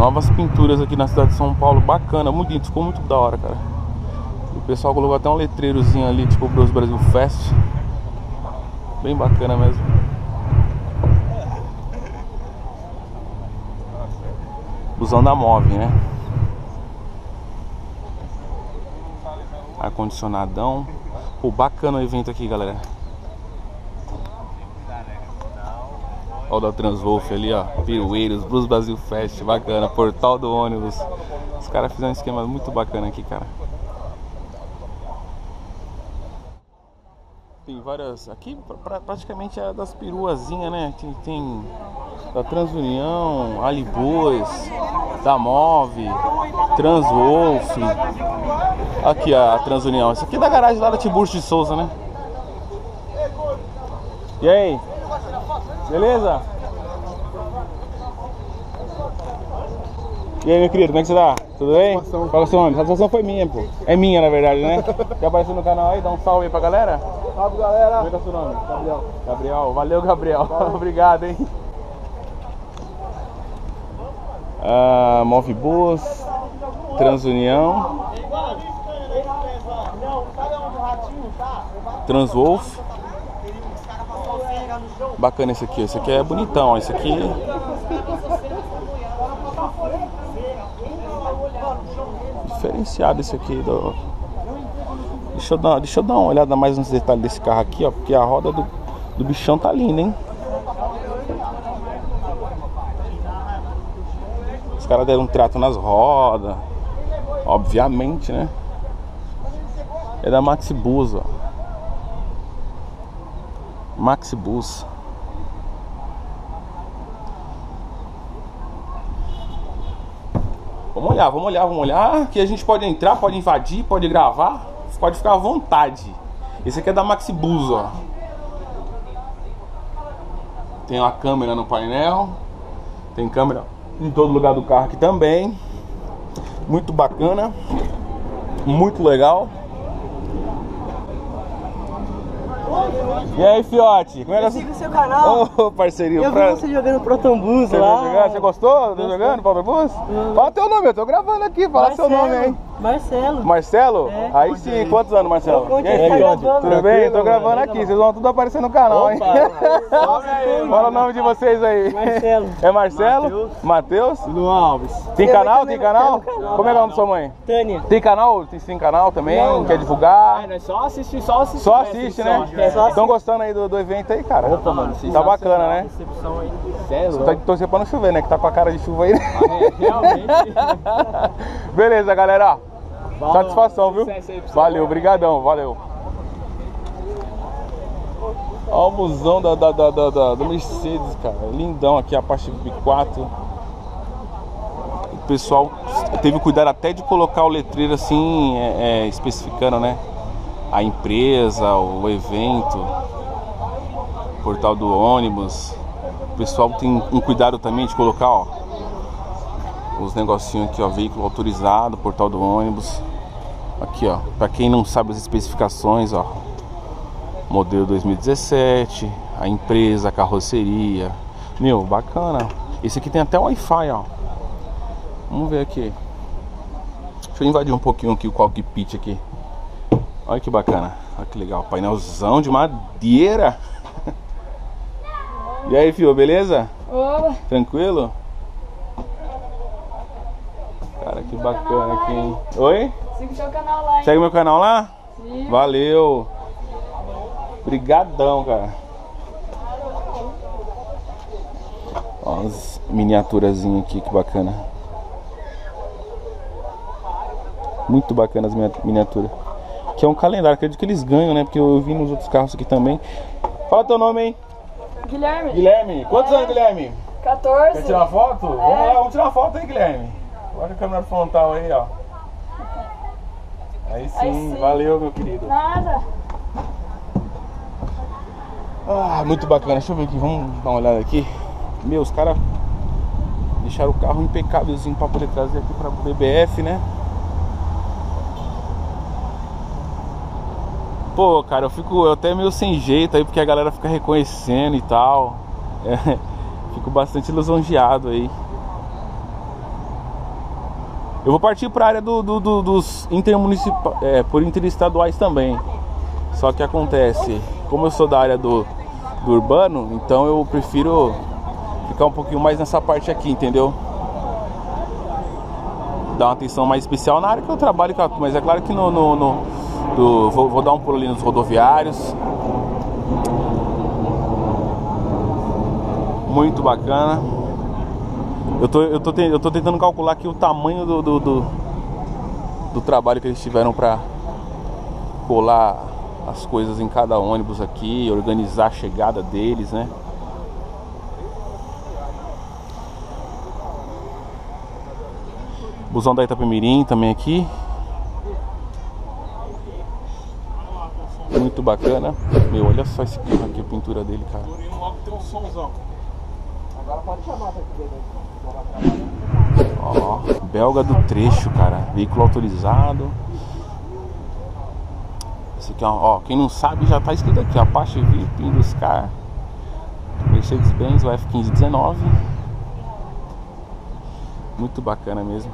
Novas pinturas aqui na cidade de São Paulo. Bacana, muito bonito, ficou muito da hora, cara. O pessoal colocou até um letreirozinho ali, tipo Bros Brasil Fest. Bem bacana mesmo. Busão da Move, né? Ar-condicionadão. Pô, bacana o evento aqui, galera. Ó, o da Transwolf ali, ó. Pirueiros, Blues Brasil Fest, bacana. Portal do ônibus. Os caras fizeram um esquema muito bacana aqui, cara. Tem várias. Aqui praticamente é das peruazinhas, né? Tem da Transunião, Alibois, da Move, Transwolf. Aqui a Transunião. Isso aqui é da garagem lá da Tiburcio de Souza, né? E aí? Beleza? E aí, meu querido, como é que você tá? Tudo bem? Qual é o seu nome? A satisfação foi minha, pô. É minha, na verdade, né? Quer aparecer no canal aí? Dá um salve aí pra galera? Salve, galera. Como é que é o seu nome? Gabriel. Gabriel. Valeu, Gabriel. Obrigado, hein? Move Bus, Transunião, Transwolf. Bacana esse aqui. Esse aqui é bonitão, ó. Esse aqui diferenciado, esse aqui do... Deixa eu dar uma olhada mais nos detalhes desse carro aqui, ó, porque a roda do bichão tá linda, hein? Os caras deram um trato nas rodas, obviamente, né? É da Maxibus, ó. Maxibus. Vamos olhar. Que a gente pode entrar, pode invadir, pode gravar. Pode ficar à vontade. Esse aqui é da Maxibus, ó. Tem uma câmera no painel. Tem câmera em todo lugar do carro aqui também. Muito bacana. Muito legal. E aí, fiote? Como é que... Eu sigo o seu canal. Ô, parceirinho. Eu vi você jogando Protobus lá. Você gostou? Tá jogando Protobus? Fala teu nome, eu tô gravando aqui. Fala seu nome aí. Marcelo. Marcelo? É. Aí sim, quantos anos, Marcelo? E aí, tudo bem? Tô gravando aqui, vocês vão tudo aparecer no canal, hein? Fala o nome de vocês aí. Marcelo. É Marcelo? Matheus? Lu Alves. Tem canal? Tem canal? Como é o nome da sua mãe? Tânia. Tem canal? Tem canal também? Quer divulgar? Só assiste, Só assiste, né? Estão gostando aí do evento aí, cara? Opa, mano. Tá bacana, né? Recepção aí. Você tá torcendo pra não chover, né? Que tá com a cara de chuva aí, né? Realmente. Beleza, galera. Valeu. Satisfação, viu? Valeu, brigadão, valeu. Ó o busão da Mercedes, cara. Lindão aqui, a parte B4. O pessoal teve cuidado até de colocar o letreiro assim, especificando, né? A empresa, o evento, portal do ônibus. O pessoal tem um cuidado também de colocar, ó, os negocinhos aqui, ó, veículo autorizado, portal do ônibus. Aqui, ó, pra quem não sabe as especificações, ó, modelo 2017, a empresa, a carroceria. Meu, bacana. Esse aqui tem até Wi-Fi, ó. Vamos ver aqui. Deixa eu invadir um pouquinho aqui o cockpit aqui. Olha que bacana. Olha que legal. Painelzão de madeira. E aí, filho, beleza? Opa. Tranquilo? Cara, que bacana aqui, hein? Oi? Siga o seu canal lá, hein? Segue meu canal lá? Sim. Valeu. Brigadão, cara. Ó, as miniaturazinhas aqui, que bacana. Muito bacana as miniaturas. Que é um calendário, acredito que eles ganham, né? Porque eu vi nos outros carros aqui também. Fala teu nome, hein? Guilherme. Guilherme. Quantos anos, Guilherme? 14. Quer tirar uma foto? Vamos lá, vamos tirar uma foto aí, Guilherme. Olha a câmera frontal aí, ó. Aí sim, valeu, meu querido. Nada. Ah, muito bacana. Deixa eu ver aqui, vamos dar uma olhada aqui. Meu, os caras deixaram o carro impecávelzinho pra poder trazer aqui pra BBF, né? Pô, cara, eu fico até meio sem jeito aí, porque a galera fica reconhecendo e tal. Fico bastante lisonjeado aí. Eu vou partir para a área dos por interestaduais também. Só que acontece, como eu sou da área do urbano, então eu prefiro ficar um pouquinho mais nessa parte aqui, entendeu? Dar uma atenção mais especial na área que eu trabalho, mas é claro que vou dar um pulo ali nos rodoviários. Muito bacana. Eu tô tentando calcular aqui o tamanho do trabalho que eles tiveram para colar as coisas em cada ônibus aqui, organizar a chegada deles, né? Busão da Itapemirim também aqui. Muito bacana. Meu, olha só esse carro aqui, a pintura dele, cara. Tem um somzão. Agora pode chamar pra ó, Belga do Trecho, cara. Veículo autorizado. Esse aqui, ó, quem não sabe já tá escrito aqui, Apache VIP Induscar, Mercedes-Benz, o F1519. Muito bacana mesmo.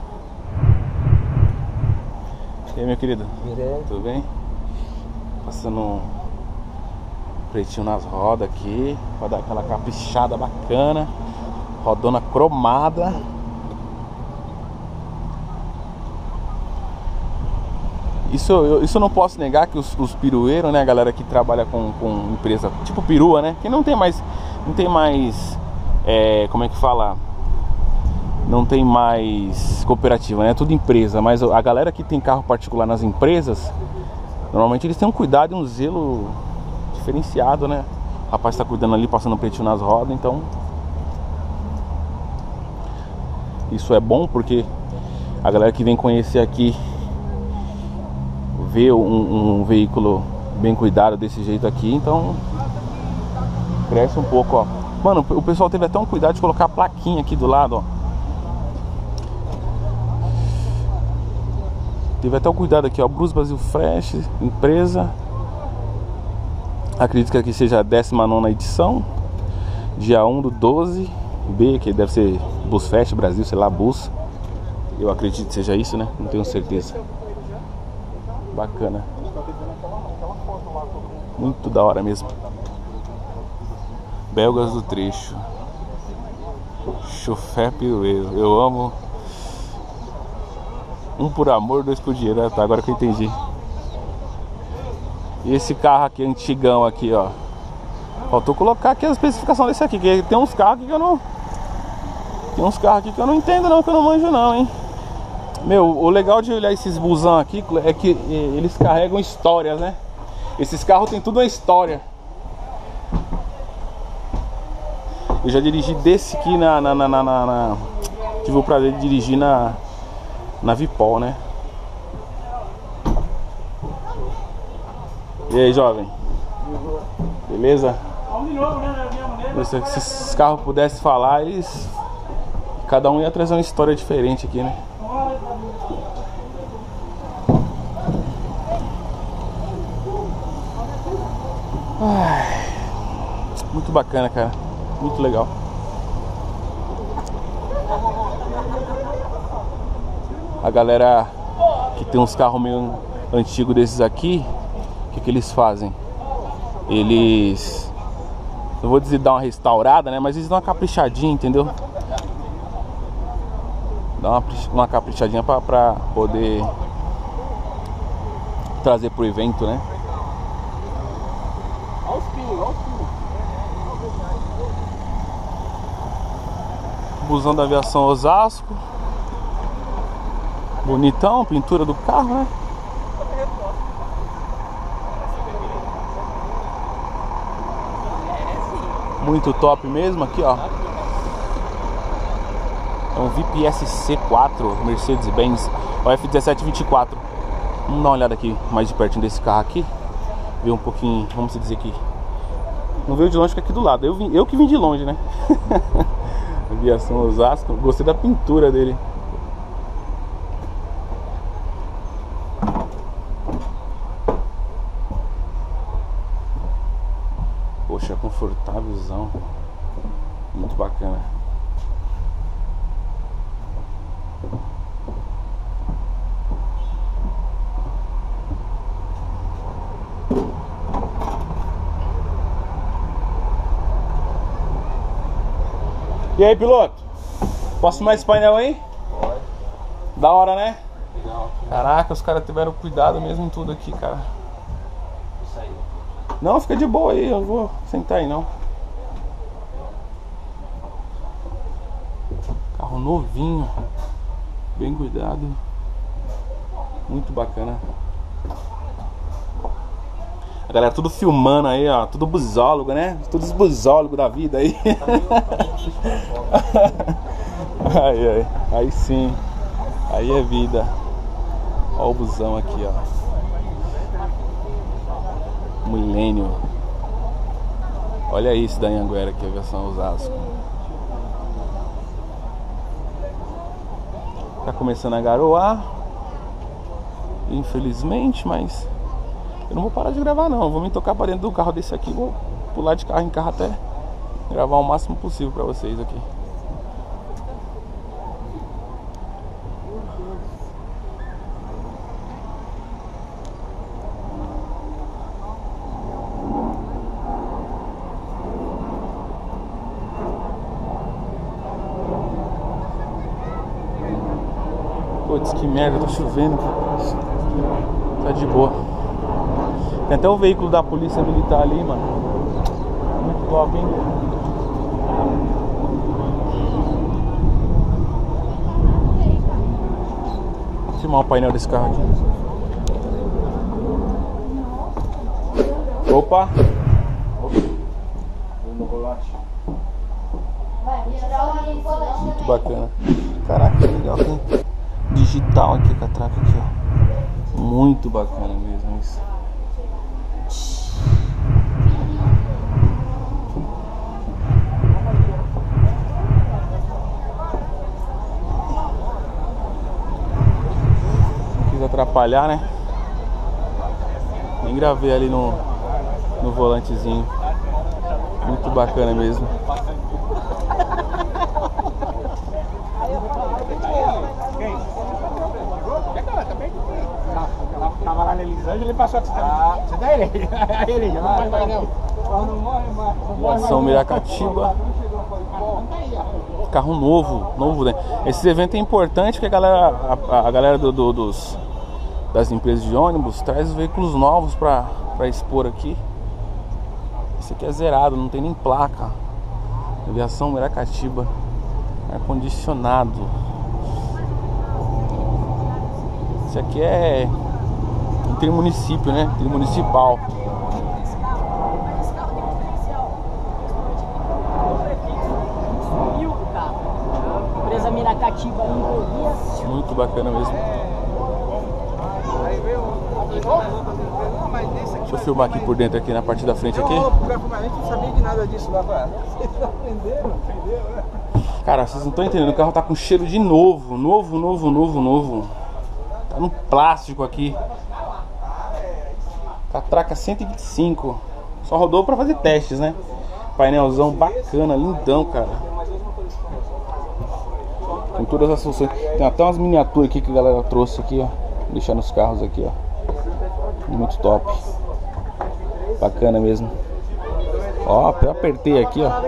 E aí, meu querido? Tudo bem? Passando um pretinho nas rodas aqui, pra dar aquela caprichada bacana. Rodona cromada. Isso eu não posso negar que os pirueiros, né, a galera que trabalha com empresa tipo perua, né, que não tem mais, como é que fala? Não tem mais cooperativa, né, tudo empresa. Mas a galera que tem carro particular nas empresas, normalmente eles têm um cuidado e um zelo diferenciado, né. O rapaz tá cuidando ali, passando pretinho nas rodas, então isso é bom, porque a galera que vem conhecer aqui ver um veículo bem cuidado desse jeito aqui, então cresce um pouco, ó. Mano, o pessoal teve até um cuidado de colocar a plaquinha aqui do lado, ó. Teve até o cuidado aqui, ó, Brus Brasil Fresh, empresa. Acredito que aqui seja a 19ª edição, dia 1/12, que deve ser Busfest Brasil, sei lá, Bus. Eu acredito que seja isso, né? Não tenho certeza. Bacana. Muito da hora mesmo. Belgas do Trecho. Chofé pirueiro. Eu amo. Um por amor, dois por dinheiro. Tá, agora que eu entendi. E esse carro aqui, antigão aqui, ó. Faltou colocar aqui a especificação desse aqui, que tem uns carros aqui que eu não... Tem uns carros aqui que eu não entendo não, que eu não manjo não, hein. Meu, o legal de olhar esses busão aqui é que eles carregam histórias, né? Esses carros tem tudo uma história. Eu já dirigi desse aqui tive o prazer de dirigir na Vipol, né? E aí, jovem? Beleza? Se esses carros pudessem falar, cada um ia trazer uma história diferente aqui, né? Muito bacana, cara. Muito legal. A galera que tem uns carros meio antigos desses aqui, o que eles fazem? Eles, não vou dizer dar uma restaurada, né? Mas eles dão uma caprichadinha, entendeu? Dá uma caprichadinha pra poder trazer pro evento, né? Busão da Aviação Osasco. Bonitão, pintura do carro, né? Muito top mesmo aqui, ó. É um VIP SC4 Mercedes-Benz, o F1724. Vamos dar uma olhada aqui mais de pertinho desse carro aqui. Ver um pouquinho, vamos dizer que não veio de longe, que aqui do lado. Eu que vim de longe, né? Aviação Osasco. Gostei da pintura dele. Poxa, confortávelzão. Muito bacana. E aí, piloto? Posso filmar esse painel aí? Pode. Da hora, né? Legal. Caraca, os caras tiveram cuidado mesmo em tudo aqui, cara. Isso aí. Não, fica de boa aí, eu vou sentar aí não. Carro novinho. Bem cuidado. Muito bacana. A galera tudo filmando aí, ó. Tudo busólogo, né? Todos os busólogos da vida aí. Aí sim. Aí é vida. Ó o busão aqui, ó. Milênio. Olha isso da Anhanguera aqui, a versão Osasco. Tá começando a garoar. Infelizmente, mas eu não vou parar de gravar não. Eu vou me tocar pra dentro do carro desse aqui. Vou pular de carro em carro até gravar o máximo possível pra vocês aqui. Putz, que merda, tá chovendo. Tá de boa. Tem até o veículo da polícia militar ali, mano. Muito top, hein? Vou filmar o painel desse carro aqui. Opa! Muito bacana. Caraca, que legal, hein? Digital aqui, catraca aqui, ó. Muito bacana mesmo isso. Não quis atrapalhar, né? Nem gravei ali no volantezinho. Muito bacana mesmo. Tava lá na Elisângela, ele passou aqui. Você tá ele? Ele já não vai mais não. Ação Miracatiba. Carro novo, né? Esse evento é importante porque a galera das empresas de ônibus traz os veículos novos pra expor aqui. Esse aqui é zerado, não tem nem placa. Aviação Miracatiba. Ar-condicionado. Esse aqui é intermunicípio, né? Intermunicipal. Empresa Miracatiba em Goiás. Muito bacana mesmo. Deixa eu filmar aqui por dentro, aqui na parte da frente aqui. Eu não sabia de nada disso lá, cara. Vocês aprenderam, né? Cara, vocês não estão entendendo, o carro tá com cheiro de novo. Novo. Tá no plástico aqui. Catraca 125. Só rodou pra fazer testes, né? Painelzão bacana, lindão, cara. Com todas as funções. Tem até umas miniaturas aqui que a galera trouxe aqui, ó. Deixar nos carros aqui, ó. Muito top. Bacana mesmo. Ó, eu apertei aqui, ó.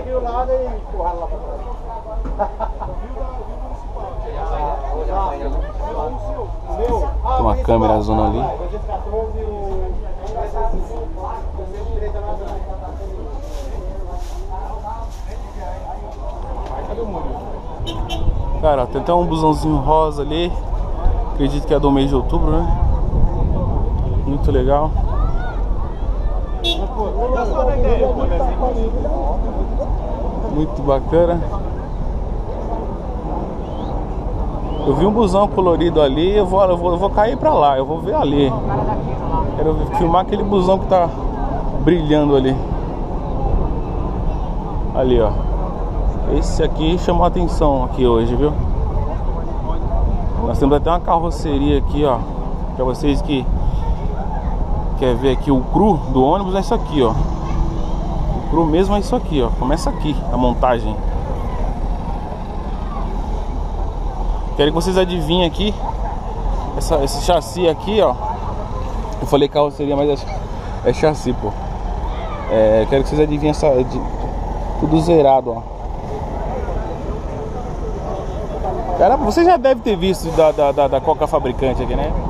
Tem uma câmera zona ali. Cara, tem até um busãozinho rosa ali. Acredito que é do mês de outubro, né? Muito legal. Muito bacana. Eu vi um busão colorido ali, eu vou cair pra lá, eu vou ver ali. Quero filmar aquele busão que tá brilhando ali. Ali, ó. Esse aqui chamou a atenção aqui hoje, viu? Nós temos até uma carroceria aqui, ó. Pra vocês que quer ver aqui o cru do ônibus, é isso aqui, ó. O cru mesmo é isso aqui, ó. Começa aqui a montagem. Quero que vocês adivinhem aqui esse chassi aqui, ó. Eu falei carroceria, mas é chassi, pô. Quero que vocês adivinhem tudo zerado, ó. Cara, você já deve ter visto da Coca fabricante aqui, né?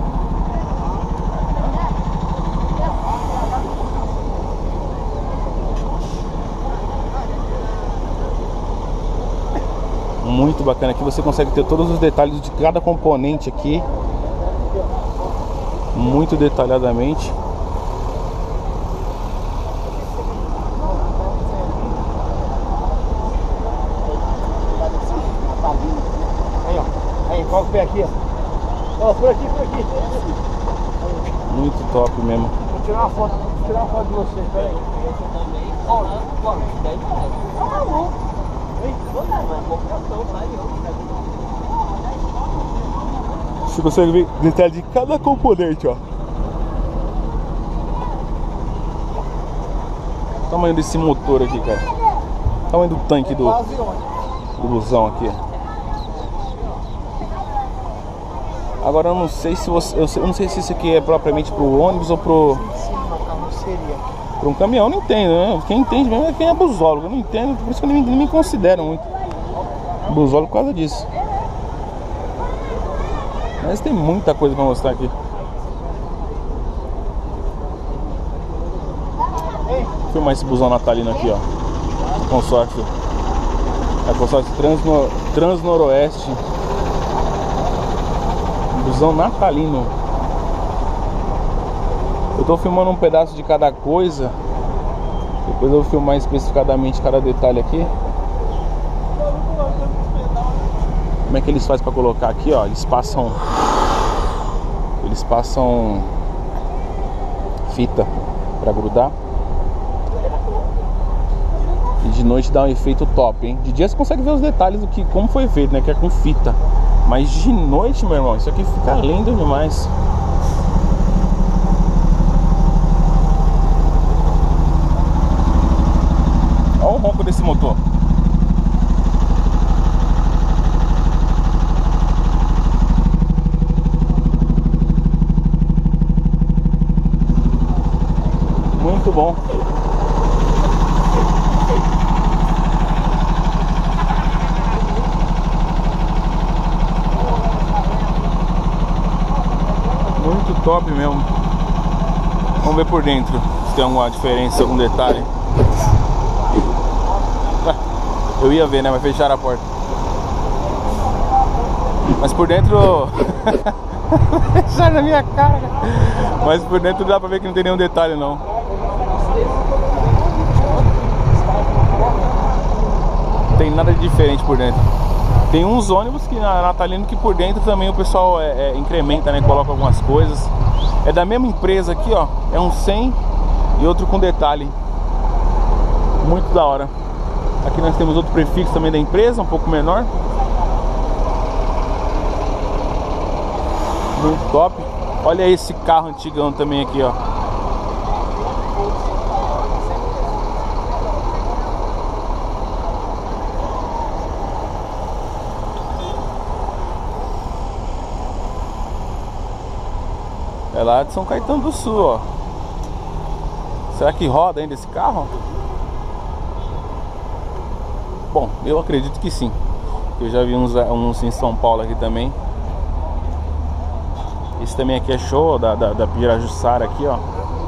Muito bacana. Aqui você consegue ter todos os detalhes de cada componente aqui, muito detalhadamente. Aí, qual que é aqui, ó? Ó, por aqui, por aqui. Muito top mesmo. Vou tirar uma foto de vocês, peraí. Você consegue ver detalhe de cada componente, ó. O tamanho desse motor aqui, cara. O tamanho do tanque do busão aqui. Agora eu não sei se eu não sei se isso aqui é propriamente pro ônibus ou pro um caminhão. Eu não entendo, né? Quem entende mesmo é quem é busólogo. Eu não entendo, por isso que eu nem me considero muito busólogo por causa disso. Mas tem muita coisa pra mostrar aqui. Vou filmar esse busão natalino aqui, ó. Consórcio. É consórcio Transnoroeste. Busão natalino. Eu tô filmando um pedaço de cada coisa. Depois eu vou filmar especificadamente cada detalhe aqui. Como é que eles fazem pra colocar aqui, ó? Eles passam fita pra grudar. E de noite dá um efeito top, hein? De dia você consegue ver os detalhes do que, como foi feito, né? Que é com fita. Mas de noite, meu irmão, isso aqui fica lindo demais. Olha o ronco desse motor. Muito bom. Muito top mesmo. Vamos ver por dentro se tem alguma diferença, algum detalhe. Eu ia ver, né? Mas fecharam a porta. Mas por dentro... fecharam na minha cara. Mas por dentro dá pra ver que não tem nenhum detalhe, não. Não tem nada de diferente por dentro. Tem uns ônibus que na natalino que por dentro também o pessoal incrementa, né? Coloca algumas coisas. É da mesma empresa aqui, ó. É um 100 e outro com detalhe. Muito da hora. Aqui nós temos outro prefixo também da empresa, um pouco menor. Muito top. Olha esse carro antigão também aqui, ó. É lá de São Caetano do Sul, ó. Será que roda ainda esse carro? Bom, eu acredito que sim. Eu já vi uns em São Paulo aqui também. Esse também aqui é show, da Pirajussara aqui, ó.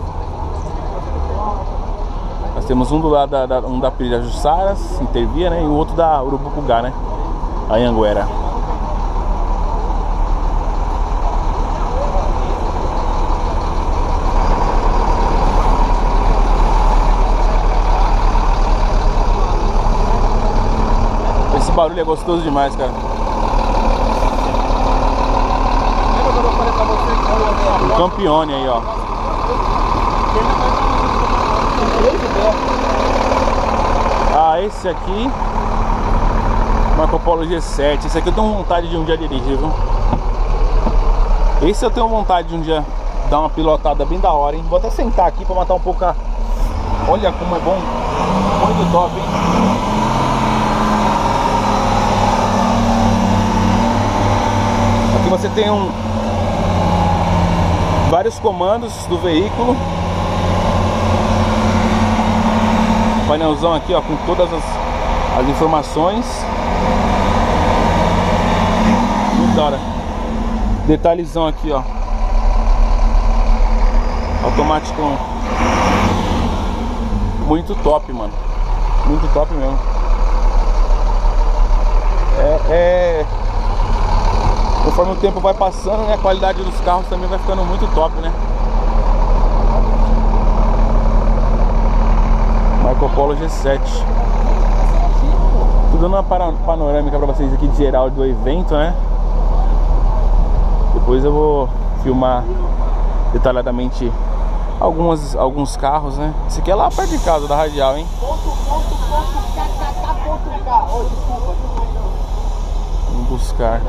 Nós temos um do lado da Pirajussara, Intervia, né? E o outro da Urubucugá, né? Anhanguera. Esse barulho é gostoso demais, cara. O Campione aí, ó. Ah, esse aqui Marco Polo G7. Esse aqui eu tenho vontade de um dia dirigir, viu? Esse eu tenho vontade de um dia dar uma pilotada bem da hora, hein? Vou até sentar aqui pra matar um pouco a... Olha como é bom. Muito top, hein? Aqui você tem vários comandos do veículo. Painelzão aqui, ó, com todas as informações. da hora. Detalhezão aqui, ó. Automático. Muito top, mano. Muito top mesmo. Conforme o tempo vai passando, né, a qualidade dos carros também vai ficando muito top, né? Marco Polo G7. Tô dando uma panorâmica pra vocês aqui de geral do evento, né? Depois eu vou filmar detalhadamente alguns carros, né? Esse aqui é lá perto de casa, da Radial, hein? Vamos buscar.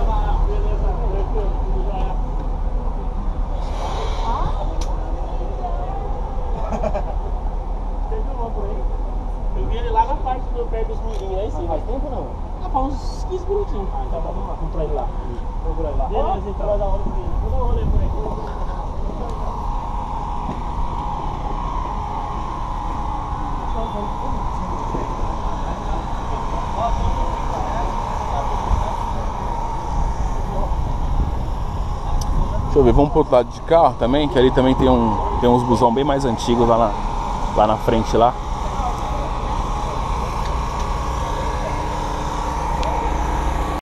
Eu vi ele lá na parte do pé dos meninos, aí sim. Faz tempo não? Ah, faz uns 15 minutinhos. Ah, então vamos lá. Vamos pra ele lá. Vamos pra ele lá. Beleza, então vai dar uma hora por aí. Vou dar um rolê por aí. Deixa eu ver, vamos pro outro lado de carro também, que ali também tem uns busão bem mais antigos lá na frente lá.